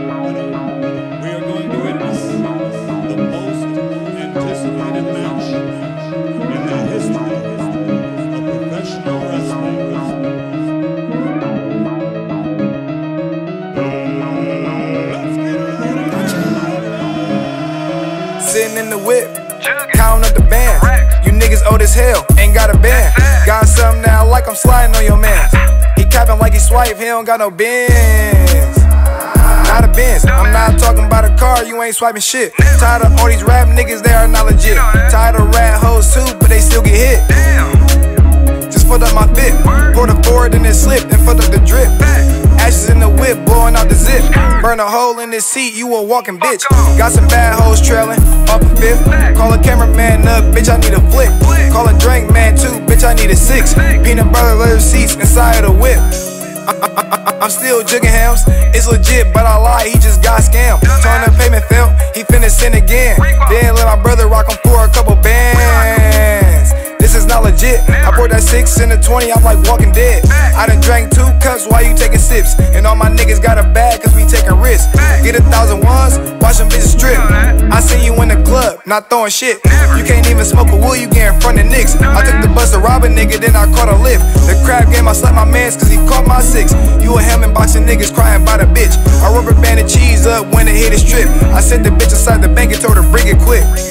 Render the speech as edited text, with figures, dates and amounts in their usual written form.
We are going to witness the most anticipated match in the history of professional wrestling. Let's get ready! Sitting in the whip, counting up the bands. You niggas old as hell, ain't got a band. Got something now like I'm sliding on your man. He capping like he swipe, he don't got no Benz. Not a Benz, I'm not talking about a car, you ain't swiping shit. Tired of all these rap niggas, they are not legit. Tired of rat hoes too, but they still get hit. Just fucked up my fit, poured a forward and it slipped, then fucked up the drip. Ashes in the whip, blowing out the zip. Burn a hole in this seat, you a walking bitch. Got some bad hoes trailing, off a fifth. Call a cameraman up, bitch, I need a flick. Call a drink man too, bitch, I need a 6. Peanut butter leather seats inside of the whip. I'm still jigging hams, it's legit, but I lie, he just got scammed. Turn the payment failed, he finna sin again. Then let my brother rock him for a couple bands. This is not legit, I poured that 6 in the 20, I'm like Walking Dead. I done drank 2 cups while you taking sips. And all my niggas got a bag cause we taking risks. Get 1,000 ones, watch them bitches strip. I see you in the club, not throwing shit. You can't even smoke a wood, you get in front of Knicks. I took the bus to rob a nigga, then I caught a lift. The crab game, I slapped my mans cause he caught my 6. You a helmet boxing niggas crying by the bitch. I rubber banded cheese up when it hit his trip. I sent the bitch inside the bank and told her bring it quick.